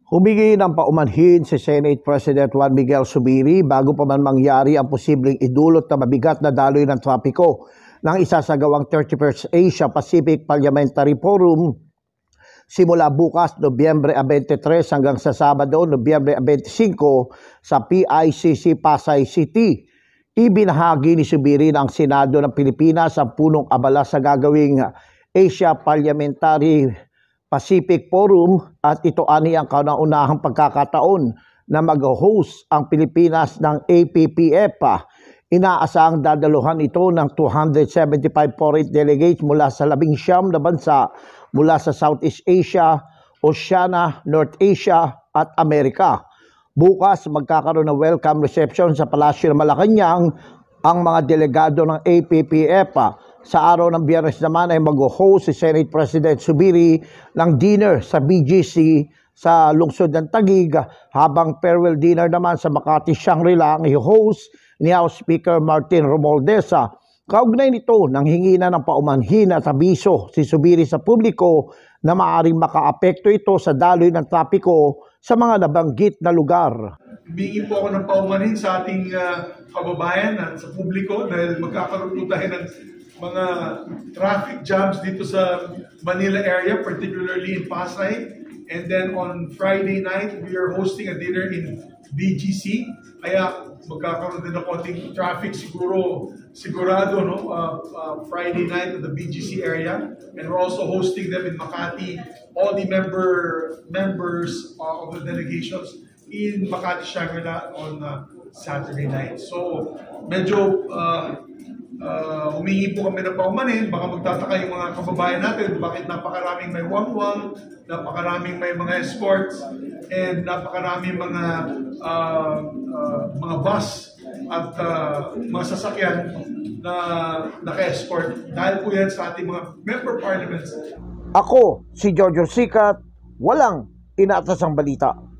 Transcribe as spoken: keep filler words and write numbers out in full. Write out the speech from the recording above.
Humingi ng paumanhin si Senate President Juan Miguel Zubiri bago pa man mangyari ang posibleng idulot na mabigat na daloy ng trapiko ng isasagawang thirty-first Asia-Pacific Parliamentary Forum simula bukas Nobyembre twenty-three hanggang sa Sabado Nobyembre twenty-five sa P I C C Pasay City. Ibinahagi ni Zubiri ng Senado ng Pilipinas ang punong abala sa gagawing Asia Parliamentary Pacific Forum at ito ani ang kauna-unahang pagkakataon na mag-host ang Pilipinas ng A P P F. Inaasahang dadaluhan ito ng two hundred seventy-five foreign delegates mula sa labing siyam na bansa mula sa Southeast Asia, Oceania, North Asia at Amerika. Bukas magkakaroon ng welcome reception sa Palasyo ng Malacanang ang mga delegado ng A P P F. Sa araw ng Biyernes naman ay mag-host si Senate President Zubiri ng dinner sa B G C sa lungsod ng Taguig, habang farewell dinner naman sa Makati Shangri-La ang i-host ni House Speaker Martin Romualdez. Kaugnay nito, nanghingi na ng paumanhin at abiso si Zubiri sa publiko na maaaring makaapekto ito sa daloy ng trapiko sa mga nabanggit na lugar. Humingi po ako ng paumanhin sa ating uh, kababayan at sa publiko dahil magkakaroon po tayo ng mga traffic jams dito sa Manila area, particularly in Pasay. And then on Friday night, we are hosting a dinner in B G C. Kaya magkakaroon din ng konting traffic siguro, sigurado, no? Uh, uh, Friday night at the B G C area. And we're also hosting them in Makati, all the member members uh, of the delegations in Makati Shangri-La on uh, Saturday night. So medyo uh, Uh, humingi po kami ng paumanhin. Baka magtataka yung mga kababayan natin bakit napakaraming may wangwang, napakaraming may mga escorts, and napakaraming mga uh, uh, mga bus at uh, mga sasakyan na naka-escort. Dahil po yan sa ating mga member parliaments. Ako, si Jojo Sikat, walang inaatasang balita.